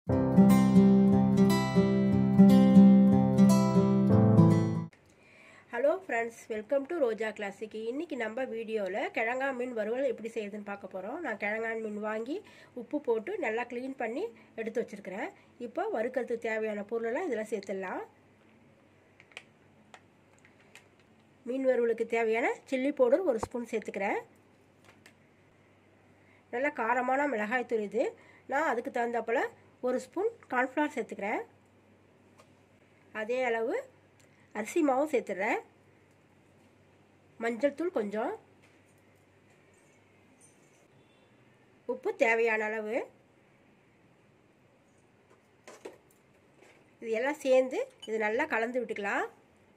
Hello friends, welcome to Roja classic. இன்றைக்கி நம்ம வீடியோவில் கிழங்கா மீன் வறுவல் எப்படி செய்யுதுன்னு பார்க்க போகிறோம். நான் கிழங்கான் மீன் வாங்கி உப்பு போட்டு நல்லா க்ளீன் பண்ணி எடுத்து வச்சுருக்கிறேன். இப்போ வறுக்கிறதுக்கு தேவையான பொருளெல்லாம் இதில் சேர்த்துடலாம். மீன் வறுவலுக்கு தேவையான சில்லி பவுடர் 1 ஸ்பூன் சேர்த்துக்கிறேன். நல்லா காரமான மிளகாய் தூள் இது. நான் அதுக்கு தகுந்தாப்பில் 1 ஸ்பூன் கார்ன்ஃப்ளவர் சேர்த்துக்கிறேன். அதே அளவு அரிசி மாவும் சேர்த்துடுறேன். மஞ்சள் தூள் கொஞ்சம், உப்பு தேவையான அளவு. இது எல்லாம் சேர்ந்து இது நல்லா கலந்து விட்டுக்கலாம்.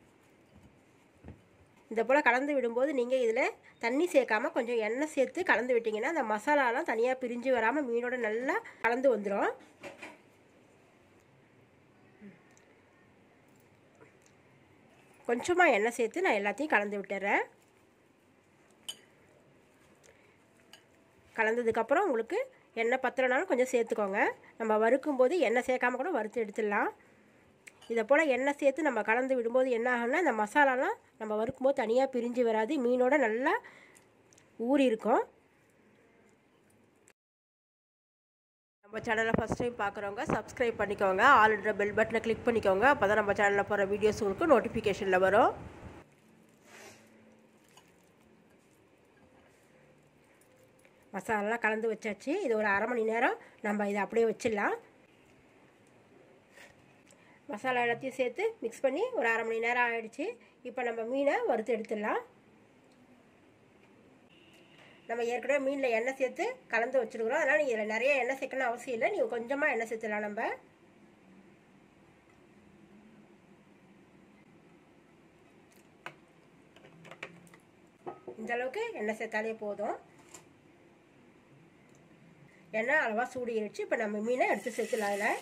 இந்த போல் கலந்து விடும்போது நீங்கள் இதில் தண்ணி சேர்க்காமல் கொஞ்சம் எண்ணெய் சேர்த்து கலந்து விட்டிங்கன்னா அந்த மசாலாலாம் தனியாக பிரிஞ்சு வராமல் மீனோட நல்லா கலந்து வந்துடும். கொஞ்சமாக எண்ணெய் சேர்த்து நான் எல்லாத்தையும் கலந்து விட்டுறேன். கலந்ததுக்கப்புறம் உங்களுக்கு எண்ணெய் பத்தலைனாலும் கொஞ்சம் சேர்த்துக்கோங்க. நம்ம வறுக்கும்போது எண்ணெய் சேர்க்காம கூட வறுத்து எடுத்துடலாம். இதை போல் எண்ணெய் சேர்த்து நம்ம கலந்து விடும்போது என்ன ஆகும்னா இந்த மசாலாலாம் நம்ம வறுக்கும்போது தனியாக பிரிஞ்சு வராது, மீனோட நல்லா ஊறி இருக்கும். நம்ம சேனலை ஃபஸ்ட் டைம் பார்க்குறவங்க சப்ஸ்கிரைப் பண்ணிக்கோங்க. ஆல்ரெடி பெல் பட்டனை கிளிக் பண்ணிக்கோங்க. அப்போ தான் நம்ம சேனலில் போகிற வீடியோஸ் உங்களுக்கு நோட்டிஃபிகேஷனில் வரும். மசாலாலாம் கலந்து வச்சாச்சு. இது ஒரு அரை மணி நேரம் நம்ம இதை அப்படியே வச்சிடலாம். மசாலா எல்லாத்தையும் சேர்த்து மிக்ஸ் பண்ணி ஒரு அரை மணி நேரம் ஆகிடுச்சு. இப்போ நம்ம மீனை வறுத்து எடுத்துடலாம். நம்ம ஏற்கனவே மீனில் எண்ணெய் சேர்த்து கலந்து வச்சுருக்குறோம். அதனால் நீங்கள் இதில் நிறைய எண்ணெய் சேர்க்கணும் அவசியம் இல்லை. நீங்கள் கொஞ்சமாக எண்ணெய் சேர்த்துலாம். நம்ம இந்த அளவுக்கு எண்ணெய் சேர்த்தாலே போதும். எண்ணெய் அளவாக சூடிடுச்சு. இப்போ நம்ம மீனை எடுத்து சேர்த்துலாம். அதில்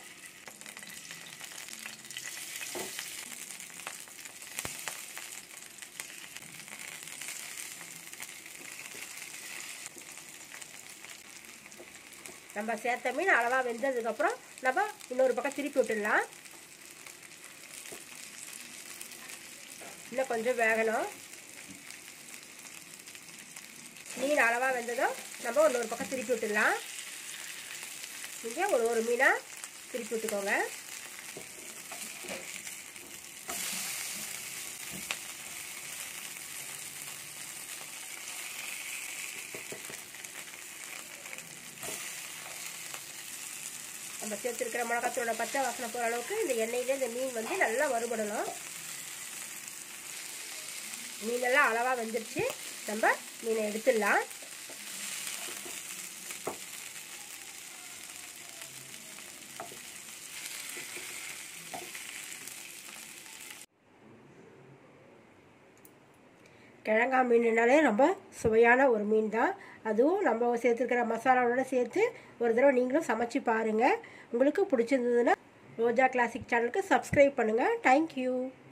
நம்ம சேர்த்த மீன் அளவாக வெந்ததுக்கப்புறம் நம்ம இன்னொரு பக்கம் திருப்பி விட்டுடலாம். இன்னும் கொஞ்சம் வேகணும். மீன் அளவாக வெந்ததும் நம்ம இன்னொரு பக்கம் திருப்பி விட்டுடலாம். நீங்கள் ஒரு மீனாக திருப்பி விட்டுக்கோங்க. நம்ம சேர்த்துருக்கிற மிளகாத்தூளோட பச்சை வாசனை போகிற அளவுக்கு இந்த எண்ணெயிலே இந்த மீன் வந்து நல்லா வறுபடணும். மீனெல்லாம் அளவாக வெந்துருச்சு. நம்ம மீனை எடுத்துடலாம். கிழங்கா மீனுனாலே ரொம்ப சுவையான ஒரு மீன் தான். அதுவும் நம்ம சேர்த்துருக்கிற மசாலாவோட சேர்த்து ஒரு தடவை நீங்களும் சமைச்சு பாருங்கள். உங்களுக்கு பிடிச்சிருந்ததுன்னா ரோஜா கிளாசிக் சேனலுக்கு சப்ஸ்கிரைப் பண்ணுங்கள். தேங்க்யூ.